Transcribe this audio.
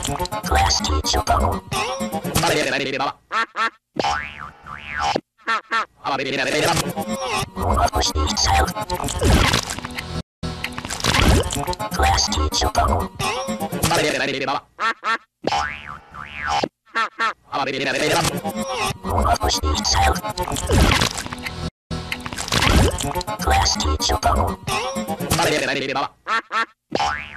Class teacher bubble. Upper speed sound. Class teacher bubble. Upper speed sound. Class teacher bubble.